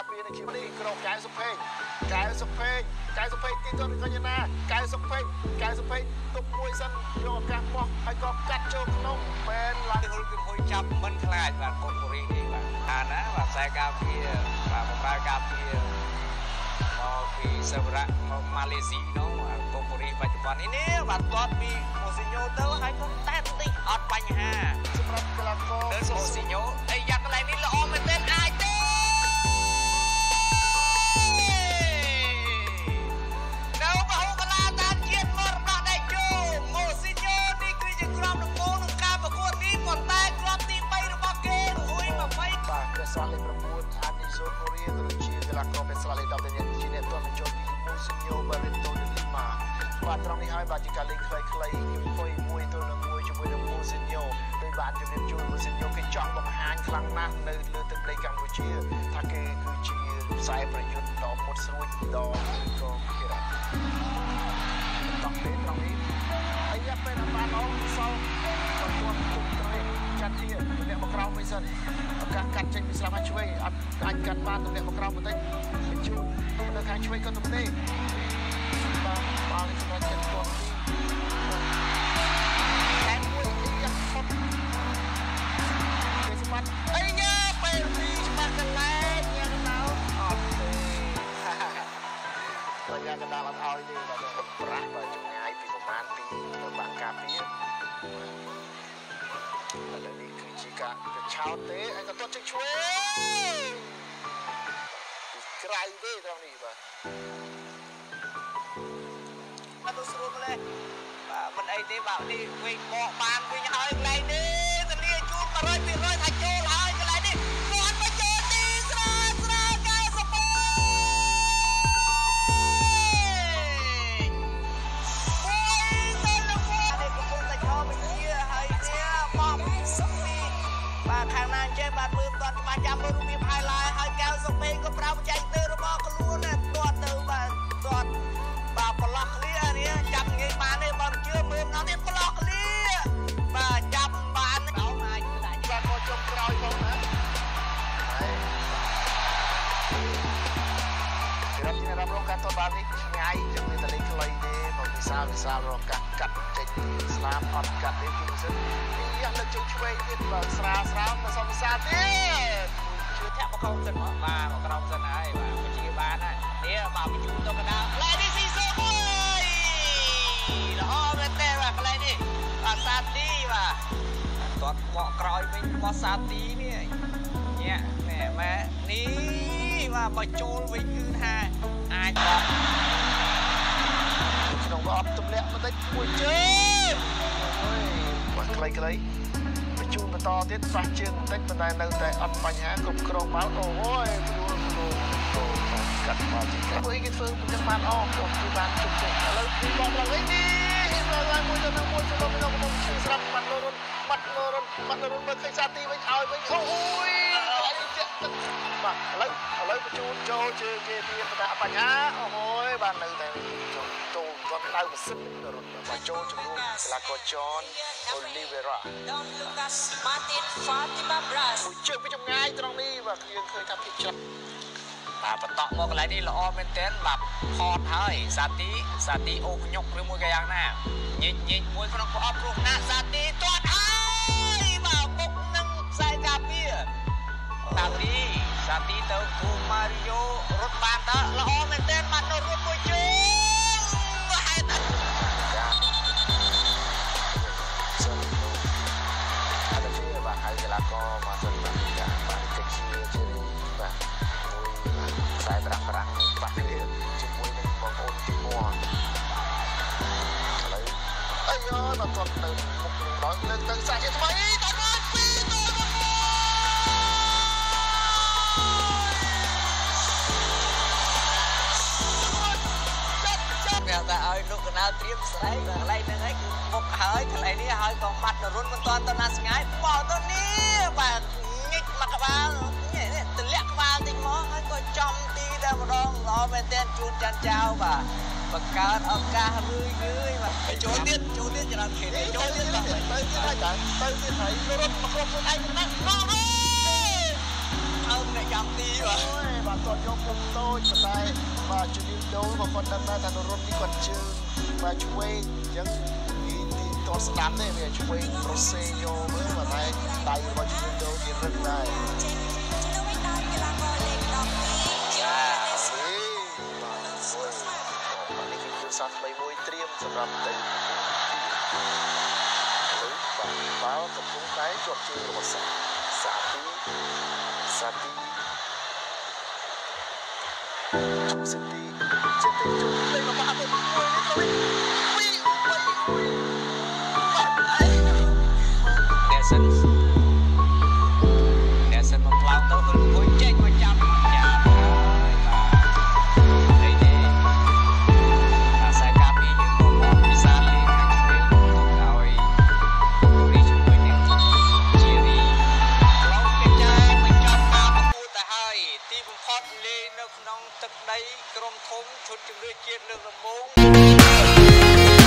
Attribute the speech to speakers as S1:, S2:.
S1: ការពារនៅជានេះក្រុមកែសុភេងទីទៅកញ្ញាណាកែសុភេងទុកមួយសិនយកឱកាសបោះហើយក៏កាត់ចូលក្នុងបែនឡើងហុលពីមួយចាប់មិនខ្លាចបាទកុំពូរីនេះបាទអាណាបាទខ្សែការពារបាទបម្រើការពារមកពីសេវរៈមកម៉ាឡេស៊ីនោះកុំពូរីបច្ចុប្បន្ននេះបាទទាត់ពីម៉ូស៊ីញ៉ូទៅហើយក៏តែបន្តិចអត់បញ្ហាសម្រាប់កីឡាករម៉ូស៊ីញ៉ូអីយ៉ាងកន្លែងនេះល្អមែនទេអាចទេនៅបហូកលាតាមជាតិមរតកដៃជោម៉ូស៊ីញ៉ូនេះគឺជាក្រុមដំបូងក្នុងការប្រកួតនេះប៉ុន្តែក្រុមទី3របស់គេរួយ20បាទកសាលេខ9អានីសូកូរៀទៅជាកីឡាករเป็นស្លាលេខ10ដែលជាអ្នកទាត់បញ្ចូលពីម៉ូស៊ីញ៉ូបារេតូឌីលីម៉ាបាទត្រង់នេះហើយបាទជាការលេងខ្លីៗ21ទល់នឹង1ជាមួយនឹងម៉ូស៊ីញ៉ូដោយបានជំរាបជូនម៉ូស៊ីញ៉ូគេចង់បង្ហាញខ្លាំងណាស់នៅលើទឹកដីកម្ពុជាថាគេគឺជាខ្សែប្រយុទ្ធដ៏មុតស្រួចដ៏កងគេរ៉ាតោះពេលត្រង់នេះហើយយ៉ាប់ពេលបានអស់សល់បន្ទាត់គុំត្រេះចាត់ទៀតទម្លាក់មកក្រោមវិញសិនឱកាសកាត់ចេញពីស្លាប់ហើយឆ្វេងអត់អាចកាត់បានទម្លាក់មកក្រោមបន្តិចបញ្ជូននៅខាងឆ្វេងក៏ទំនេរបាទបាល់នេះសម្រាប់ចិត្តទាត់ទីតែមួយយ៉ាប់ផុតគេសម្បត្តិអីយ៉ាពេលពីច្បាស់កន្លែងយ៉ាងទៅអត់ទេបើយ៉ាងកណ្ដាលអត់ឲ្យទេបាទប្រាស់បើចម្ងាយពីប្រមាណពីទៅបាំងការពារឥឡូវនេះគឺជាការឆោតទេហើយក៏ទាត់ចេញឆ្វេងក្រៅទេត្រង់នេះបាទអត់ទៅស្រួលម្លេះបាទមិនអីទេបាទនេះវិញបកបានវិញហើយកន្លែងនេះទលាជួន 100% ថាចូលហើយកន្លែងនេះគាត់មកចូលទីស្រាលកែសុភេងបាទខាងណាចេះបាទមើលមិនទាន់ច្បាស់ចាំមើលរូបភាពហាយឡាយហើយកែវសុភេងក៏ប្រើបច្ចេកទេសរបស់ខ្លួនណាទាត់ទៅបាទទាត់បាទប្រឡោះឃ្លៀនេះចាប់ងាយបានទេបើមិនជឿមើលម្ដងទៀតប្រឡោះឃ្លៀបាទចាប់បានដល់មកដាក់គាត់ក៏ចុងក្រោយផងណាហើយគេរាប់រងការទាត់បាល់នេះឆ្ងាយជាងមានតលេងខ្លីទេបើវិសាលរកកាត់ចេញស្លាបអត់កាត់ទេគឺមិនសិនយ៉ាងលើកជើងឆ្វេងទៀតបាទស្រាលមកសំវិសាទៀតជឿធាក់មកក្រោមសិនបាទមកក្រោមសិនហើយបាទបញ្ជាបានហើយនេះបាទបញ្ជូនទៅកណ្ដាលកន្លែងនេះស៊ីសូមួយល្អមែនទេបាទកន្លែងនេះបាទសាទីបាទទាត់មកក្រោយវិញមកសាទីនេះញាក់ណែម៉ែនេះបាទបើចូលវិញគឺថាអាចបាទក្នុងអត់ទម្លាក់បន្តិចមួយជើងអូយបាទខ្លីបញ្ជូនបន្តទៀតស្វះជើងបន្តិចប៉ុន្តែនៅតែអត់បញ្ហាគ្រប់គ្រងបាល់អូយកាត់បាល់ទីក្រោយគេធ្វើមិនបានអស់គាត់គឺបានជុំចេញឥឡូវគឺបងឡើងវិញនេះឡើងមួយទៅមួយទៅក្នុងឈឺស្រាប់បាត់លរុនមើលឃើញសាទីវិញឲ្យវិញអូយអានេះចាក់ទឹកបាទឥឡូវបញ្ជូនចូលជើងគេទៀតតែអត់បញ្ហាអូយបាននៅតែចូលគាត់ដៅម៉ាស៊ីនរត់មកចូលជំនួសកីឡាករចនអូលីវេរ៉ាមួយជើងពីចម្ងាយត្រង់នេះបាទយើងឃើញថាភាពច្រឡំបាទបន្តមកកន្លែងនេះល្អមែនទែនបាទផតហើយសាទីអូខ្ញុកឬមួយក៏យ៉ាងណាញិចមួយក្នុងប្រអប់គ្រោះថ្នាក់សាទីទាត់ហើយបាទមុខនឹងខ្សែការពារសាទីទៅគូម៉ារីយ៉ូរត់បានតើល្អមែនទែនបានរត់មួយជើងហេតុអត់ទេបាទហើយកីឡាករមកសិនបាទកិច្ចជាបាទខ្សែប្រាក់បាទជាមួយនឹងបងប្អូនទី1ឥឡូវអាយមកគាត់ទៅមុខនឹងដល់លើកទៅសាច់ថ្មីដល់មកពីទៅចាប់គេថាឲ្យលោកកណ្ដាលត្រៀមស្រែកកន្លែងហ្នឹងឯងគឺមុខហើយកន្លែងនេះហើយក៏ម៉ាត់នរុនមិនទាន់ទៅណាស្ងាយបោះទៅនេះបាទញិចមកក្បាលទម្លាក់ក្បាលតិចមកហើយក៏ចំទីតែម្ដងល្អមែនទែនជូនចាន់ចៅបាទបង្កើតឱកាសរឿយបាទចូលទៀតច្រើនខេតចូលទៀតបាទទៅទៀតហើយរត់មកគ្រប់ខ្លួនឯងណាស់មកអើម្នាក់ចាំទីបាទគាត់យកពុំតូចតែបាទជំនាញដូរគាត់ដឹងថានៅរត់នេះគាត់ជើងបាទឆ្វេងអញ្ចឹងទីតស្ដាប់ទេវាឆ្វេងប្រូសេយោមើលបាទតែដៃរបស់ជំនាញដូរវារឹងដែរសាថ្មីមួយត្រៀមសម្រាប់ទៅបាល់កំពុងតែជាប់ជើងរបស់សាទីជួសិទីជួលេងមកបាត់ទៅអ្នកសិនមកក្លោងទៅហ៊ុយចេញមកចាប់ទឹកដីក្រុមធំឈុតជំនឿជាតិលើកដំបូង